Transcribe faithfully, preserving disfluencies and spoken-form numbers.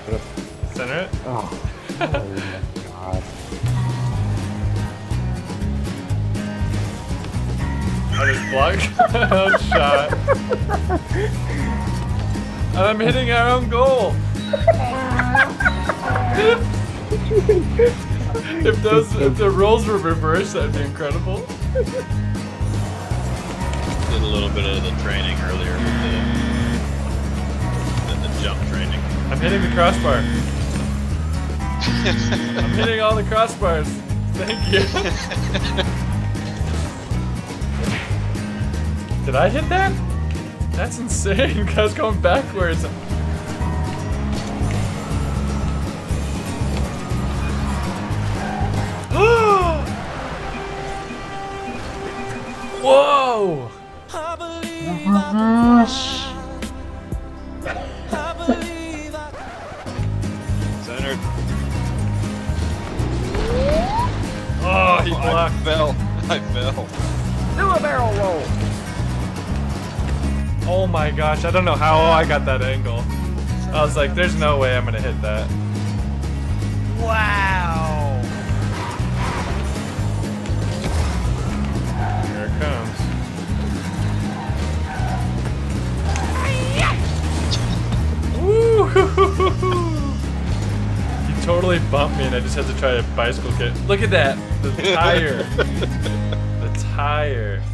Center it. Oh, oh my god. I just blocked. Oh, shot. And I'm hitting our own goal. If those, if the roles were reversed, that'd be incredible. Did a little bit of the training earlier with the, the, the jump training. I'm hitting the crossbar. I'm hitting all the crossbars. Thank you. Did I hit that? That's insane. I was going backwards. Whoa! I believe I can fly. I believe I Centered. Oh, he blocked. I fell. I fell. Do a barrel roll. Oh my gosh, I don't know how I got that angle. I was like, there's no way I'm gonna hit that. Wow. Here it comes. Woo! You totally bumped me and I just had to try a bicycle kick. Look at that! The tire! The tire.